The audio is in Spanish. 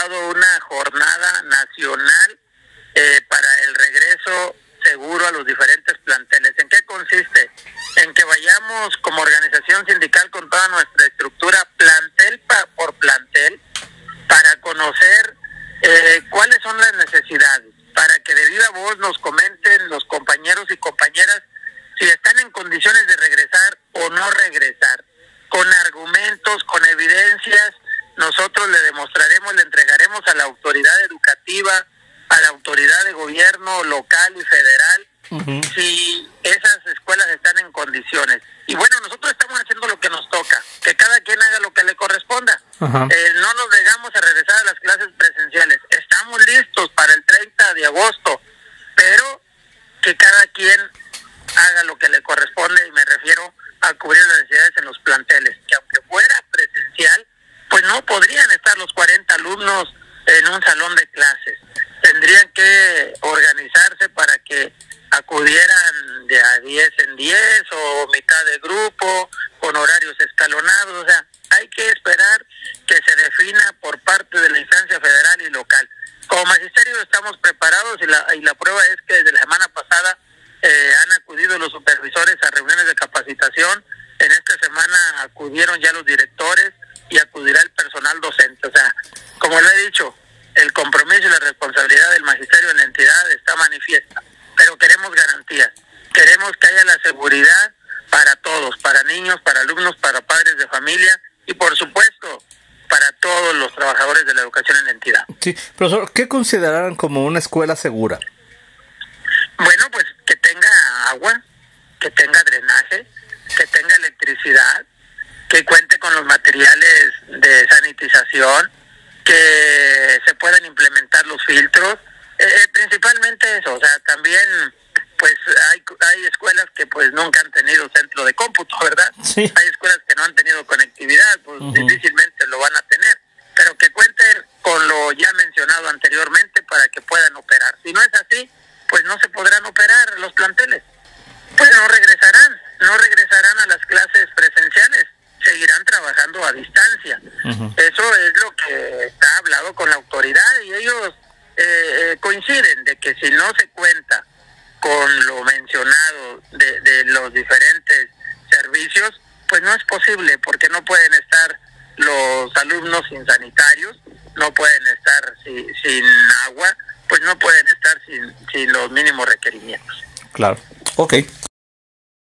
convocado una jornada nacional para el regreso seguro a los diferentes planteles. ¿En qué consiste? En que vayamos como organización sindical con toda nuestra estructura, plantel por plantel, para conocer cuáles son las necesidades, para que de viva voz nos comenten los compañeros y compañeras si están en condiciones de regresar o no regresar. Con argumentos, con evidencias, nosotros le demostraremos, le entregaremos a la autoridad educativa, a la autoridad de gobierno local y federal, si esas escuelas están en condiciones. Y bueno, nosotros estamos haciendo lo que nos toca, que cada quien haga lo que le corresponda. No nos negamos a regresar a las clases presenciales. Estamos listos para el 30 de agosto, pero que cada quien haga lo que le corresponde, y me refiero a cubrir las necesidades en los planteles, que aunque fuera presencial, pues no podrían estar los 40 alumnos en un salón de clases. Tendrían que organizarse para que acudieran de a 10 en 10 o mitad de grupo, con horarios escalonados. O sea, hay que esperar que se defina por parte de la instancia federal y local. Como magisterio estamos preparados, y la prueba es que desde la semana pasada han acudido los supervisores a reuniones de capacitación. En esta semana acudieron ya los directores y acudirá el personal docente. O sea, como lo he dicho, el compromiso y la responsabilidad del magisterio en la entidad está manifiesta, pero queremos garantías, queremos que haya la seguridad para todos, para niños, para alumnos, para padres de familia y por supuesto para todos los trabajadores de la educación en la entidad. Sí, profesor, ¿qué consideran como una escuela segura? Bueno, pues que tenga agua, que tenga drenaje, que tenga electricidad, que cuente con los materiales de sanitización, que se puedan implementar los filtros, principalmente eso. O sea, también pues hay escuelas que pues nunca han tenido centro de cómputo, ¿verdad? Sí. Hay escuelas que no han tenido conectividad, pues difícilmente lo van a tener, pero que cuenten con lo ya mencionado anteriormente para que puedan operar. Si no es así, pues no se podrán operar los planteles, pues no regresarán a las clases presenciales, seguirán trabajando a distancia. Eso es lo que está hablado con la autoridad, y ellos coinciden de que si no se cuenta con lo mencionado de los diferentes servicios, pues no es posible, porque no pueden estar los alumnos sin sanitarios, no pueden estar sin agua, pues no pueden estar sin los mínimos requerimientos. Claro. Ok.